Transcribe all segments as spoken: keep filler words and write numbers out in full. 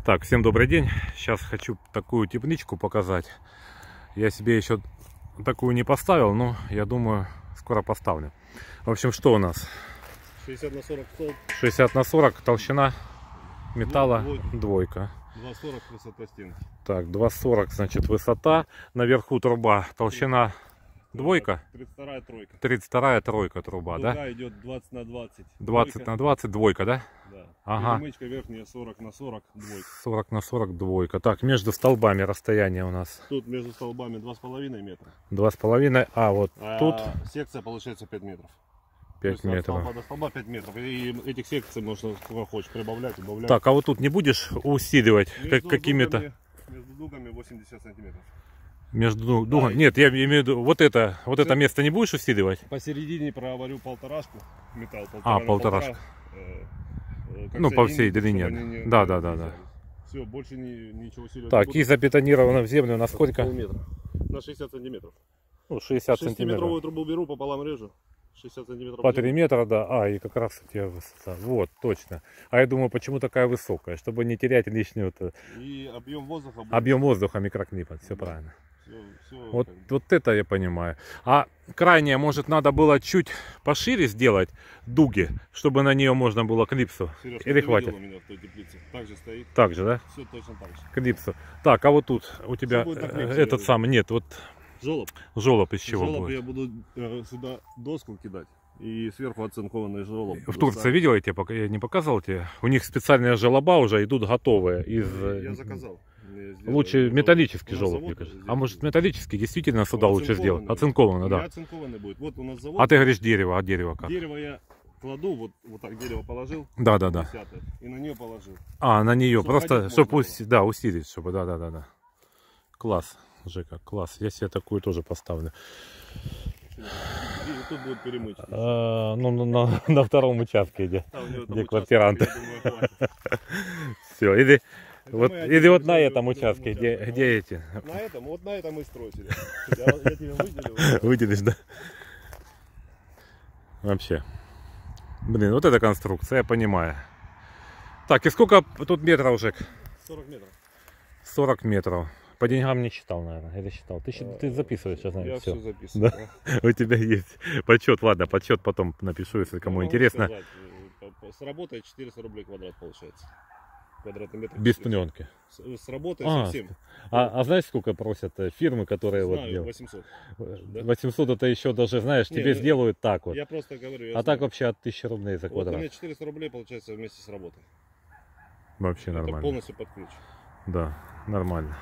Так, всем добрый день. Сейчас хочу такую тепличку показать. Я себе еще такую не поставил, но я думаю, скоро поставлю. В общем, что у нас? шестьдесят на сорок столб. шестьдесят на сорок, толщина металла Двойка. двойка. два сорок высота стенки. Так, два сорок, значит, высота. Наверху труба, толщина двойка. тридцать вторая тройка. тридцать вторая тройка труба, Дуга да? идет двадцать на двадцать. двадцать Двойка. на двадцать, двойка, да? Да. Ага. Перемычка верхняя сорок на сорок, двойка. сорок на сорок, двойка. Так, между столбами расстояние у нас Тут между столбами два с половиной метра. два с половиной, а вот А тут секция получается пять метров. пять То есть метров. От столба до столба пять метров. И этих секций можно сколько хочешь прибавлять, убавлять. Так, а вот тут не будешь усиливать как, Между какими-то дугами- Между дугами восемьдесят сантиметров. между ду- дугами? Да, Нет, я имею в виду вот это, вот это место не будешь усиливать? Посередине проварю полторашку, металл полтора А, на полторашка. полтора, э, э, как Ну, по соединить, всей чтобы длине. они не- Да, не да, да, да. разъезжались. Все, больше ни- ничего усиливать Так, не и буду. забетонировано в землю на сколько? Полметра. На шестьдесят сантиметров. Ну, шестьдесят Шестиметровую сантиметров. трубу беру, пополам режу. шестьдесят сантиметров. По три метра, да. А, и как раз у тебя высота. Вот, точно. А я думаю, почему такая высокая? Чтобы не терять лишнюю вот, И объем воздуха будет. объем воздуха, микроклимат. Все Да. правильно. Все, все, Вот, вот это я понимаю. А крайнее, может, надо было чуть пошире сделать дуги, чтобы на нее можно было клипсу? Сереж, Или ты хватит? видел у меня в той теплице? Так же стоит. Так же, да? Все точно так же. Клипсу. Так, а вот тут у тебя будет э, наклейка, этот Серега. самый, нет, вот Жолоб. жолоб из чего Жолоб будет? я буду э, сюда доску кидать. И сверху оцинкованный жолоб. В Турции видел, я тебе пока- я не показывал тебе? У них специальные желоба уже идут готовые из. э, Я заказал. Я сделал. Лучше Вот металлический у нас желоб, завод мне кажется. здесь А может есть. металлический действительно сюда Он лучше сделать? оцинкованный. Оцинкованно, У да. меня оцинкованный будет. Вот у нас завод. А ты говоришь дерево, а дерево как? Дерево я кладу, вот, вот так дерево положил. Да, да, да. десятое, и на нее положил. А, на нее Чтоб просто, ходить чтобы можно уси- да, усилить, чтобы, да, да, да, да. Класс, Жека, класс. Я себе такую тоже поставлю. И тут будет перемычка. А, ну, на, на- на втором участке, где, Там у него там где участок, квартиранты. я думаю, хватит. Все, или Это вот, мы или вот на отдельно этом будем участке, где, участвовать. где эти, На этом, вот на этом и стройте. Я, я тебе выделил. выделишь, да? Вообще. Блин, вот эта конструкция, я понимаю. Так, и сколько тут метров, Жек? сорок метров. сорок метров. По деньгам не считал, наверное, или считал? Ты, щи- ты записываешь, я знаю, Я все. все записываю. Да? У тебя есть подсчет, ладно, подсчет потом напишу, если кому Могу интересно. сказать, э, по- С работой четыреста рублей квадрат получается. Квадратный метр. Без четыреста. пленки. С, с работой А, совсем. А, а знаешь, сколько просят э, фирмы, которые вот Знаю, делают? восемьсот. Да? восемьсот это еще даже, знаешь, Не, тебе ну, сделают так вот. Я просто говорю. Я А знаю. так вообще от тысячи рублей за Вот у квадрат. меня четыреста рублей получается вместе с работой. Вообще Это нормально. полностью под ключ. Да, нормально.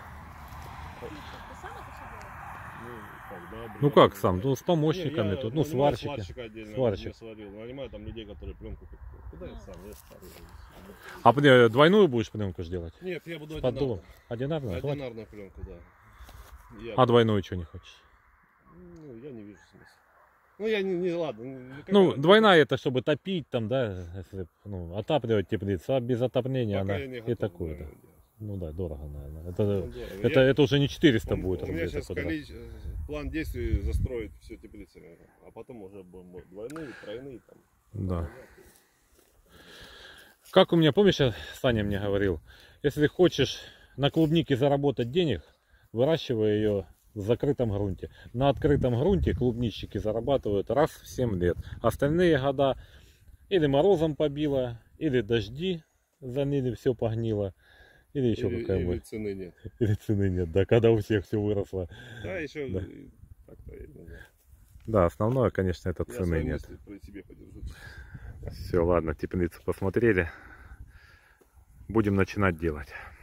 Ну как, да, Ну бригада. как сам? Ну с помощниками Не, я тут, ну нанимаю сварщики. сварщика отдельно, Сварщик. я сварил. Нанимаю там людей, которые пленку как- куда я сам, я старый. А бля, двойную будешь пленку делать? Нет, я буду С поддувом? одинарную. Одинарную? хватит? Одинарную пленку, да. Я, А двойную что не хочешь? ну, я не вижу смысла. Ну я не, не ладно. Ну, Ну, какая- двойная это чтобы топить там, да, если, ну, отапливать теплицу, а без отопления пока она я не и готов, такую, да. наверное, делать. Ну да, дорого, наверное. Это, Ну, дорого. это, Я- это уже не четыреста Он- будет у меня рублей за сейчас квадрат. план действий застроить все теплицами, а потом уже будем двойные, тройные там. Да. Как у меня, помнишь, я- Саня мне говорил, если хочешь на клубнике заработать денег, выращивай ее в закрытом грунте. На открытом грунте клубничники зарабатывают раз в семь лет. Остальные года или морозом побило, или дожди заныли, все погнило, или еще Или, или какая-нибудь. цены нет. Или цены нет, да, когда у всех все выросло. Да, еще Да. и так-то, я не знаю. Да, основное, конечно, это Я цены свои нет. мысли при себе подержу. Все, ладно, теплицу посмотрели. Будем начинать делать.